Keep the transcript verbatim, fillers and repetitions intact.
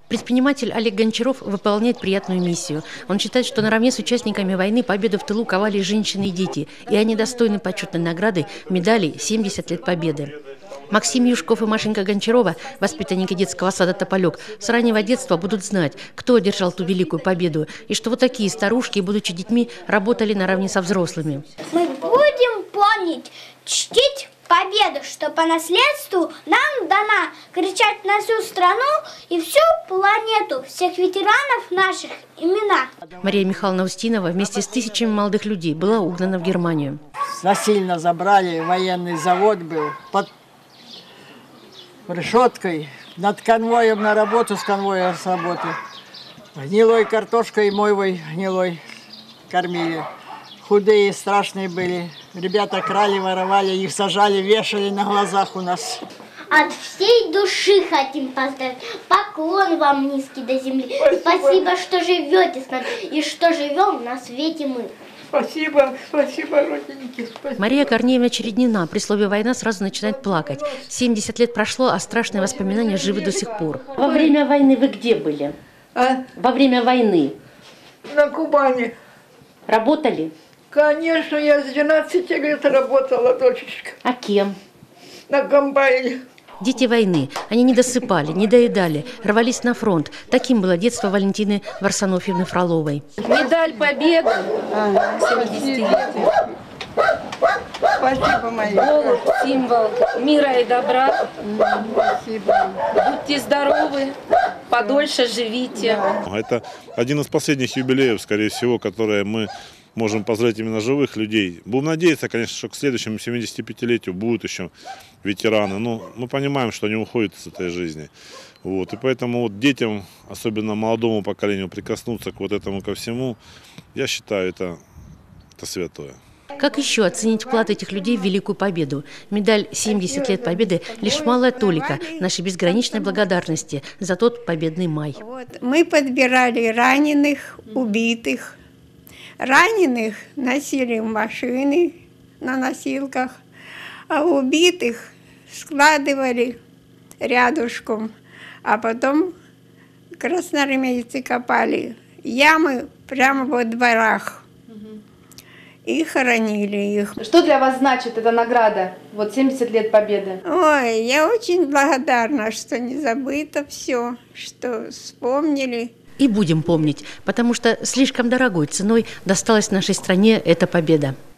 Предприниматель Олег Гончаров выполняет приятную миссию. Он считает, что наравне с участниками войны победу в тылу ковали женщины и дети, и они достойны почетной награды медалей «семьдесят лет Победы». Максим Юшков и Машенька Гончарова, воспитанники детского сада «Тополек», с раннего детства будут знать, кто одержал ту великую победу, и что вот такие старушки, будучи детьми, работали наравне со взрослыми. Мы будем помнить, чтить победу, что по наследству нам дана, кричать на всю страну и всю планету, всех ветеранов наших имена. Мария Михайловна Устинова вместе с тысячами молодых людей была угнана в Германию. Насильно забрали, военный завод был под решеткой, над конвоем на работу, с конвоя с работы. Гнилой картошкой, мойвой гнилой кормили. Худые, страшные были. Ребята крали, воровали, их сажали, вешали на глазах у нас. От всей души хотим поздравить. Поклон вам низкий до земли. Спасибо, спасибо, что живете с нами и что живем на свете мы. Спасибо, спасибо, родненькие, спасибо. Мария Корнеевна Череднина при слове «война» сразу начинает плакать. семьдесят лет прошло, а страшные воспоминания живы до сих пор. Во время войны вы где были? А? Во время войны. На Кубани. Работали? Конечно, я с двенадцати лет работала, дочечка. А кем? На комбайне. Дети войны. Они не досыпали, не доедали, рвались на фронт. Таким было детство Валентины Варсонофьевны Фроловой. Медаль Победы. Ага, семидесятилетие. Спасибо, мои. Голубь, символ мира и добра. Спасибо. Будьте здоровы, подольше живите. Это один из последних юбилеев, скорее всего, которые мы можем поздравить именно живых людей. Будем надеяться, конечно, что к следующему семидесятипятилетию будут еще ветераны. Но мы понимаем, что они уходят из этой жизни. Вот. И поэтому вот детям, особенно молодому поколению, прикоснуться к вот этому ко всему, я считаю, это, это святое. Как еще оценить вклад этих людей в Великую Победу? Медаль «семьдесят лет Победы» – лишь малая толика нашей безграничной благодарности за тот победный май. Вот. Мы подбирали раненых, убитых. Раненых носили в машины на носилках, а убитых складывали рядышком, а потом красноармейцы копали ямы прямо во дворах и хоронили их. Что для вас значит эта награда? Вот семьдесят лет Победы. Ой, я очень благодарна, что не забыто все, что вспомнили. И будем помнить, потому что слишком дорогой ценой досталась нашей стране эта победа.